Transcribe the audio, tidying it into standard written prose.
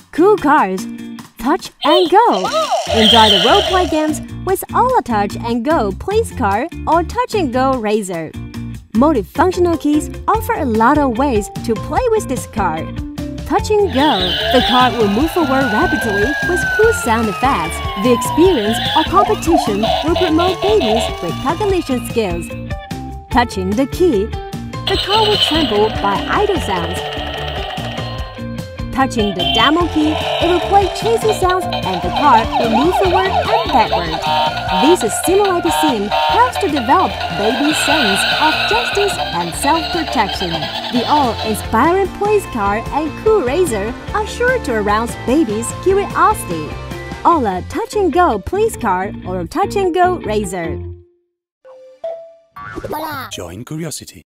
Cool cars. Touch and go. Enjoy the role-play games with Hola Touch and Go Police Car or Touch and Go Razor. Multifunctional keys offer a lot of ways to play with this car. Touch and Go. The car will move forward rapidly with cool sound effects. The experience or competition will promote babies with cognition skills. Touching the key. The car will tremble by idle sounds. Touching the demo key, it will play chasing sounds and the car will move forward and backward. This stimulating scene helps to develop baby's sense of justice and self-protection. The all-inspiring police car and cool razor are sure to arouse baby's curiosity. Hola Touch and Go Police Car or Touch and Go Razor. Join curiosity.